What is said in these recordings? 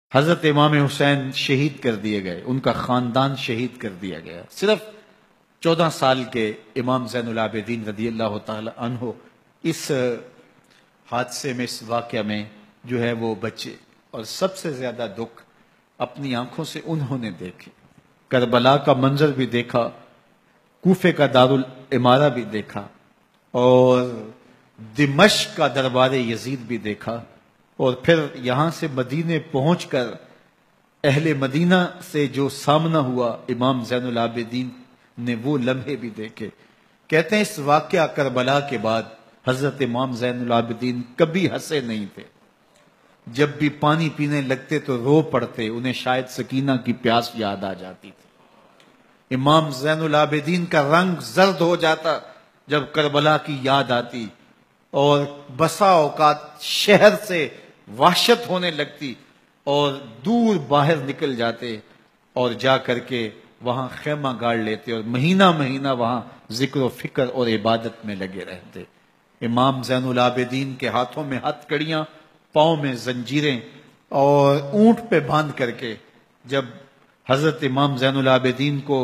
حضرت امام حسین شہید کر دیے گئے، ان کا خاندان شہید کر دیا گیا. صرف 14 سال کے امام زین العابدین رضی اللہ تعالی عنہ اس حادثے میں، اس واقعہ میں جو ہے وہ بچے. اور سب سے زیادہ دکھ اپنی آنکھوں سے انہوں نے دیکھے. کربلا کا منظر بھی دیکھا، کوفے کا دارالعمارہ بھی دیکھا، اور دمشق کا دربار یزید بھی دیکھا، اور پھر یہاں سے مدینے پہنچ کر اہل مدینہ سے جو سامنا ہوا امام زین العابدین نے وہ لمحے بھی دیکھے. کہتے ہیں اس واقعہ کربلا کے بعد حضرت امام زین العابدین کبھی ہنسے نہیں تھے. جب بھی پانی پینے لگتے تو رو پڑتے، انہیں شاید سکینہ کی پیاس یاد آ جاتی تھی. امام زین العابدین کا رنگ زرد ہو جاتا جب کربلا کی یاد آتی، اور بسا اوقات شہر سے وحشت ہونے لگتی اور دور باہر نکل جاتے اور جا کر کے وہاں خیمہ گاڑ لیتے اور مہینہ مہینہ وہاں ذکر و فکر اور عبادت میں لگے رہتے. امام زین العابدین کے ہاتھوں میں ہتھ کڑیاں، پاؤں میں زنجیریں، اور اونٹ پہ باندھ کر کے جب حضرت امام زین العابدین کو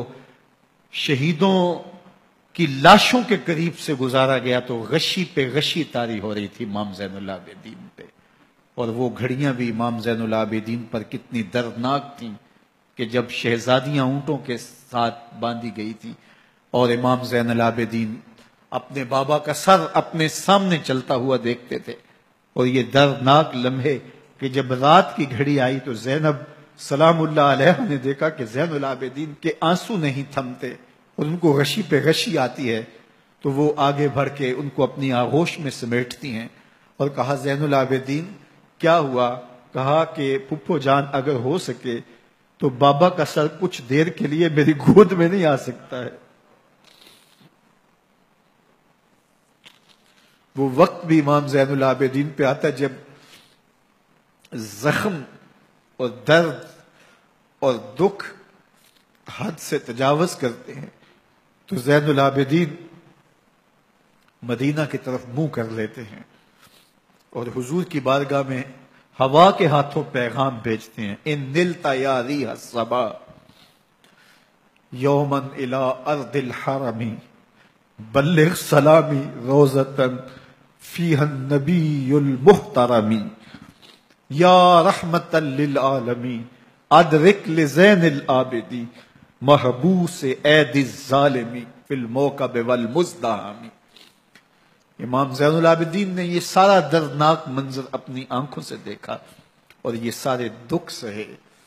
شہیدوں کی لاشوں کے قریب سے گزارا گیا تو غشی پہ غشی طاری ہو رہی تھی امام زین العابدین پہ. اور وہ گھڑیاں بھی امام زین العابدین پر کتنی دردناک تھیں کہ جب شہزادیاں اونٹوں کے ساتھ باندھی گئی تھی اور امام زین العابدین اپنے بابا کا سر اپنے سامنے چلتا ہوا دیکھتے تھے. اور یہ دردناک لمحے کہ جب رات کی گھڑی آئی تو زینب سلام اللہ علیہ نے دیکھا کہ زین العابدین کے آنسو نہیں تھمتے اور ان کو غشی پہ غشی آتی ہے، تو وہ آگے بڑھ کے ان کو اپنی آغوش میں سمیٹتی ہیں اور کہا زین العابدین کیا ہوا؟ کہا کہ پھپھو جان اگر ہو سکے تو بابا کا سر کچھ دیر کے لیے میری گود میں نہیں آ سکتا ہے. وہ وقت بھی امام زین العابدین پہ آتا جب زخم اور درد اور دکھ حد سے تجاوز کرتے ہیں تو زین العابدین مدینہ کی طرف منہ کر لیتے ہیں اور حضور کی بارگاہ میں ہوا کے ہاتھوں پیغام بھیجتے ہیں. ان نلتا یا ریح الصبا یوما الی ارض الحرم بلغ سلامی روزتن فیہا النبی المحترم یا رحمتا للعالمین ادرک لزین العابدی محبوس عید الظالمی فی الموکب والمزدحم. امام زین العابدین نے یہ سارا دردناک منظر اپنی آنکھوں سے دیکھا اور یہ سارے دکھ سہے.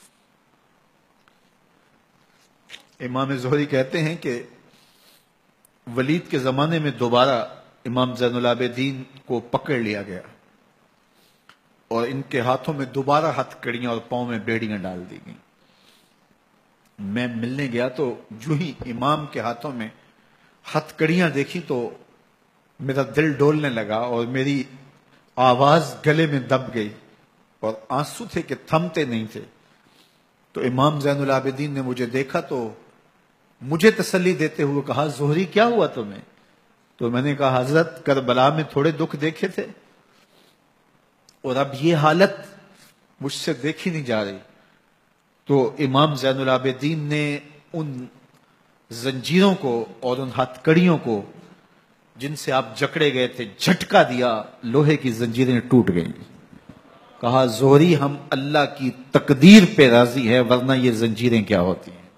امام زہری کہتے ہیں کہ ولید کے زمانے میں دوبارہ امام زین العابدین کو پکڑ لیا گیا اور ان کے ہاتھوں میں دوبارہ ہتھ کڑیاں اور پاؤں میں بیڑیاں ڈال دی گئیں. میں ملنے گیا تو جو ہی امام کے ہاتھوں میں ہتھ کڑیاں دیکھی تو میرا دل ڈولنے لگا اور میری آواز گلے میں دب گئی اور آنسو تھے کہ تھمتے نہیں تھے. تو امام زین العابدین نے مجھے دیکھا تو مجھے تسلی دیتے ہوئے کہا زہری کیا ہوا تمہیں؟ تو میں نے کہا حضرت کربلا میں تھوڑے دکھ دیکھے تھے اور اب یہ حالت مجھ سے دیکھی نہیں جا رہی. تو امام زین العابدین نے ان زنجیروں کو اور ان ہتھ کڑیوں کو جن سے آپ جکڑے گئے تھے جھٹکا دیا، لوہے کی زنجیریں ٹوٹ گئیں. کہا زہری ہم اللہ کی تقدیر پہ راضی ہے ورنہ یہ زنجیریں کیا ہوتی ہیں.